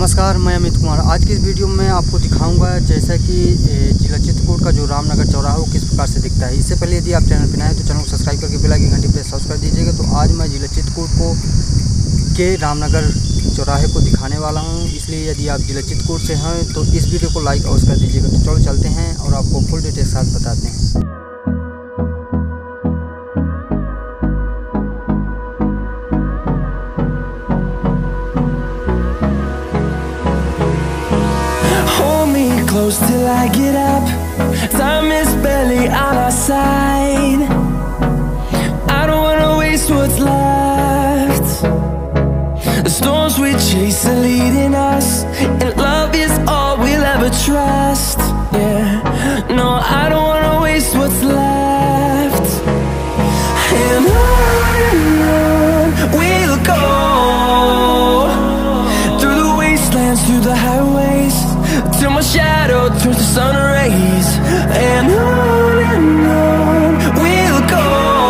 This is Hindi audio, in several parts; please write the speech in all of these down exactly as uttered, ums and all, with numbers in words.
नमस्कार, मैं अमित कुमार। आज की इस वीडियो में आपको दिखाऊंगा जैसा कि जिला चित्रकूट का जो रामनगर चौराहा वो किस प्रकार से दिखता है। इससे पहले यदि आप चैनल पर नए हैं तो चैनल को सब्सक्राइब करके बेल आइकन घंटी प्रेस कर दीजिएगा। तो आज मैं जिला चित्रकूट को के रामनगर चौराहे को दिखाने वाला हूं, इसलिए यदि आप जिला चित्रकूट से हैं तो इस वीडियो को लाइक अवश्य कर दीजिएगा। तो चलो चलते हैं और आपको फुल डिटेल के साथ बताते हैं। Close till I get up, time is barely on our side. I don't wanna waste what's left. The storms we chase are leading us, and love is all we'll ever trust. Yeah, no, I don't wanna waste what's left. And on and on we'll go, through the wastelands, through the highways, till my shadow turns to sun rays. And on and on we'll go,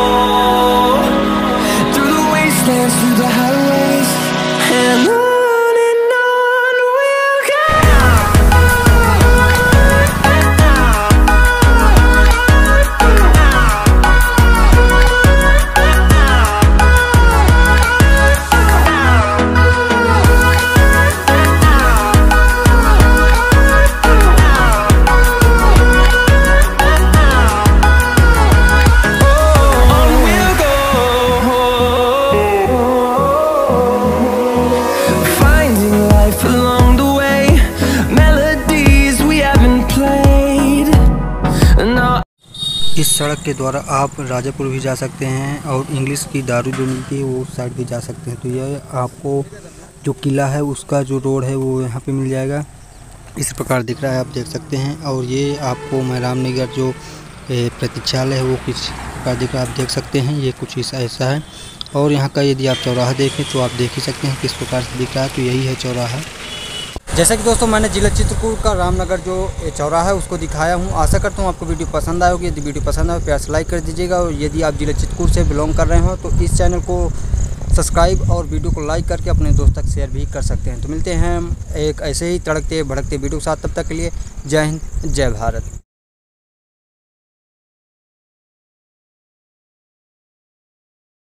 through the wastelands, through the highways. And on and on we'll go. इस सड़क के द्वारा आप राजापुर भी जा सकते हैं और इंग्लिश की दारू जो मिलती है वो उस साइड भी जा सकते हैं। तो यह आपको जो किला है उसका जो रोड है वो यहाँ पे मिल जाएगा। इस प्रकार दिख रहा है, आप देख सकते हैं। और ये आपको मैं रामनगर जो प्रतीक्षालय है वो किस प्रकार दिख रहा है, आप देख सकते हैं। ये कुछ ऐसा है। और यहाँ का यदि आप चौराहा देखें तो आप देख ही सकते हैं किस प्रकार से दिख रहा है। तो यही है चौराहा। जैसा कि दोस्तों मैंने जिला चित्रकूट का रामनगर जो चौराहा है उसको दिखाया हूँ। आशा करता हूँ आपको वीडियो पसंद आएगी। यदि वीडियो पसंद आए प्यार से लाइक कर दीजिएगा। और यदि आप जिला चित्रकूट से बिलोंग कर रहे हो तो इस चैनल को सब्सक्राइब और वीडियो को लाइक करके अपने दोस्त तक शेयर भी कर सकते हैं। तो मिलते हैं हम एक ऐसे ही तड़कते भड़कते वीडियो के साथ। तब तक के लिए जय हिंद, जय भारत।